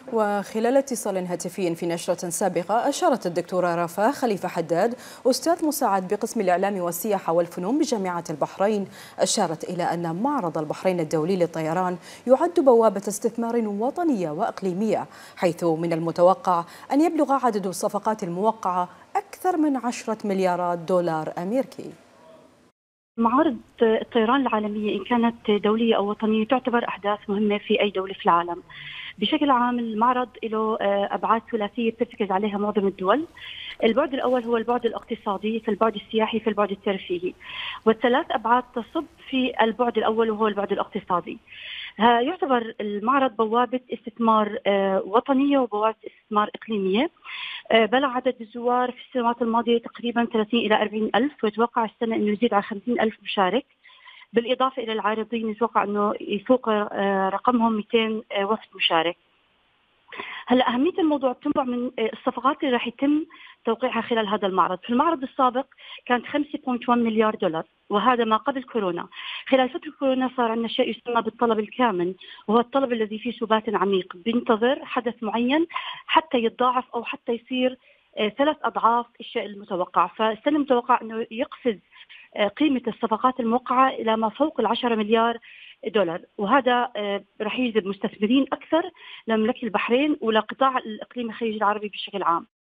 وخلال اتصال هاتفي في نشرة سابقة أشارت الدكتورة رفاه خليفة حداد أستاذ مساعد بقسم الإعلام والسياحة والفنون بجامعة البحرين، أشارت إلى أن معرض البحرين الدولي للطيران يعد بوابة استثمار وطنية وإقليمية، حيث من المتوقع أن يبلغ عدد الصفقات الموقعة أكثر من 10 مليارات دولار أمريكي. معارض الطيران العالمية إن كانت دولية أو وطنية تعتبر أحداث مهمة في أي دولة في العالم. بشكل عام المعرض له أبعاد ثلاثية بترتكز عليها معظم الدول. البعد الأول هو البعد الاقتصادي، في البعد السياحي، في البعد الترفيهي، والثلاث أبعاد تصب في البعد الأول وهو البعد الاقتصادي. يعتبر المعرض بوابة استثمار وطنية وبوابة استثمار إقليمية. بلغ عدد الزوار في السنوات الماضية تقريبا 30 إلى 40 ألف، ويتوقع السنة أنه يزيد على 50 ألف مشارك. بالإضافة إلى العارضين يتوقع أنه يفوق رقمهم 200 وفد مشارك. هلا أهمية الموضوع بتنبع من الصفقات اللي راح يتم توقيعها خلال هذا المعرض. في المعرض السابق كانت 5.1 مليار دولار، وهذا ما قبل كورونا. خلال فترة كورونا صار عندنا شيء يسمى بالطلب الكامن، وهو الطلب الذي فيه سبات عميق بينتظر حدث معين حتى يتضاعف أو حتى يصير 3 أضعاف الشيء المتوقع. فالسنة المتوقع أنه يقفز قيمة الصفقات الموقعة إلى ما فوق 10 مليار دولار، وهذا رح يجذب مستثمرين أكثر لمملكة البحرين ولقطاع الإقليم الخليجي العربي بشكل عام.